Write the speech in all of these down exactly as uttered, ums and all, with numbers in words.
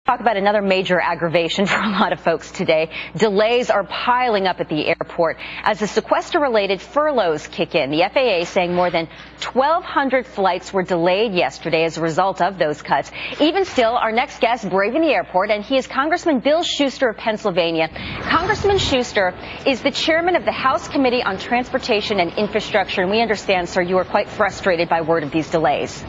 Talk about another major aggravation for a lot of folks today. Delays are piling up at the airport as the sequester-related furloughs kick in. The F A A saying more than twelve hundred flights were delayed yesterday as a result of those cuts. Even still, our next guest braving the airport, and he is Congressman Bill Shuster of Pennsylvania. Congressman Shuster is the chairman of the House Committee on Transportation and Infrastructure, and we understand, sir, you are quite frustrated by word of these delays.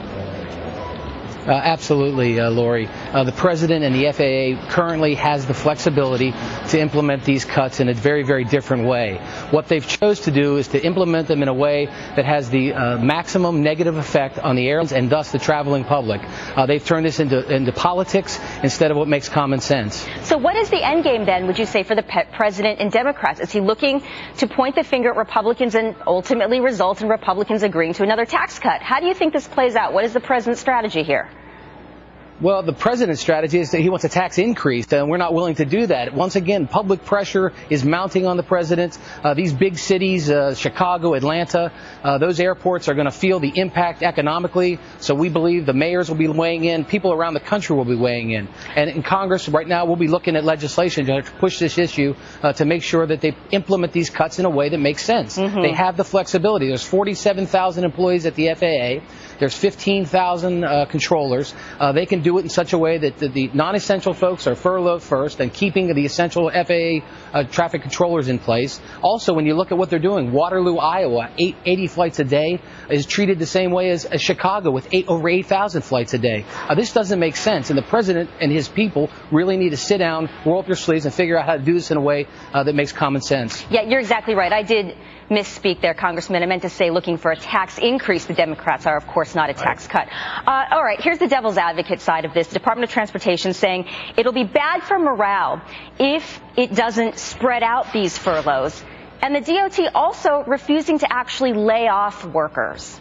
Uh, absolutely, uh, Lori. Uh, the President and the F A A currently has the flexibility to implement these cuts in a very, very different way. What they've chose to do is to implement them in a way that has the uh, maximum negative effect on the airlines and thus the traveling public. Uh, they've turned this into, into politics instead of what makes common sense. So what is the end game then, would you say, for the President and Democrats? Is he looking to point the finger at Republicans and ultimately result in Republicans agreeing to another tax cut? How do you think this plays out? What is the President's strategy here? Well, the President's strategy is that he wants a tax increase, and we're not willing to do that. Once again, public pressure is mounting on the President. Uh, these big cities, uh, Chicago, Atlanta, uh, those airports are going to feel the impact economically. So we believe the mayors will be weighing in. People around the country will be weighing in. And in Congress right now, we'll be looking at legislation to push this issue uh, to make sure that they implement these cuts in a way that makes sense. Mm-hmm. They have the flexibility. There's forty-seven thousand employees at the F A A. There's fifteen thousand uh, controllers. Uh, they can do it in such a way that the, the non-essential folks are furloughed first and keeping the essential F A A uh, traffic controllers in place. Also, when you look at what they're doing, Waterloo, Iowa, eight, eighty flights a day is treated the same way as, as Chicago with eight, over eight thousand flights a day. Uh, this doesn't make sense, and the President and his people really need to sit down, roll up their sleeves, and figure out how to do this in a way uh, that makes common sense. Yeah, you're exactly right. I did misspeak there, Congressman. I meant to say looking for a tax increase. The Democrats are, of course, not a tax cut. Uh, all right, here's the devil's advocate side of this. The Department of Transportation saying it'll be bad for morale if it doesn't spread out these furloughs. And the D O T also refusing to actually lay off workers.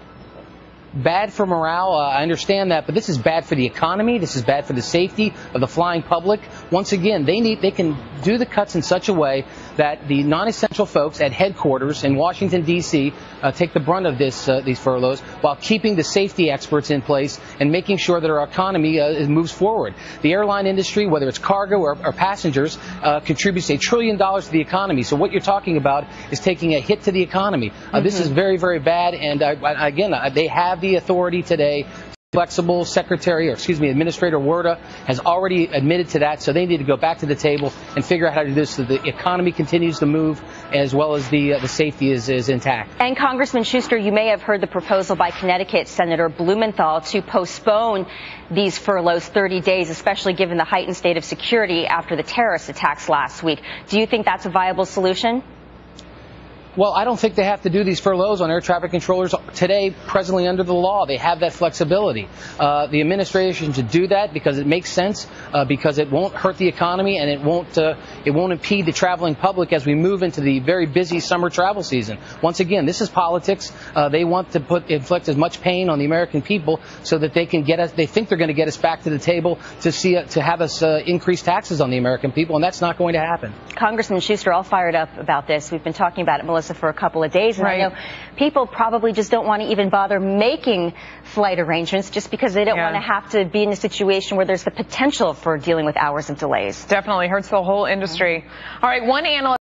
Bad for morale, uh, I understand that, but this is bad for the economy. This is bad for the safety of the flying public. Once again, they need they can do the cuts in such a way that the non-essential folks at headquarters in Washington, D C uh, take the brunt of this uh, these furloughs while keeping the safety experts in place and making sure that our economy uh, moves forward. The airline industry, whether it's cargo or, or passengers, uh, contributes a trillion dollars to the economy. So what you're talking about is taking a hit to the economy. Uh, mm-hmm. This is very, very bad, and uh, again, uh, they have the authority today. Flexible Secretary, or excuse me, Administrator Werda has already admitted to that, so they need to go back to the table and figure out how to do this so the economy continues to move as well as the uh, the safety is, is intact. And Congressman Shuster, you may have heard the proposal by Connecticut Senator Blumenthal to postpone these furloughs thirty days, especially given the heightened state of security after the terrorist attacks last week. Do you think that's a viable solution? Well, I don't think they have to do these furloughs on air traffic controllers today, presently under the law. They have that flexibility. Uh, the administration should do that because it makes sense, uh, because it won't hurt the economy and it won't uh, it won't impede the traveling public as we move into the very busy summer travel season. Once again, this is politics. Uh, they want to put inflict as much pain on the American people so that they can get us. They think they're going to get us back to the table to see uh, to have us uh, increase taxes on the American people, and that's not going to happen. Congressman Shuster, all fired up about this. We've been talking about it, Melissa, for a couple of days, and right. I know people probably just don't want to even bother making flight arrangements just because they don't yeah. want to have to be in a situation where there's the potential for dealing with hours of delays. Definitely hurts the whole industry. Mm-hmm. All right, one analyst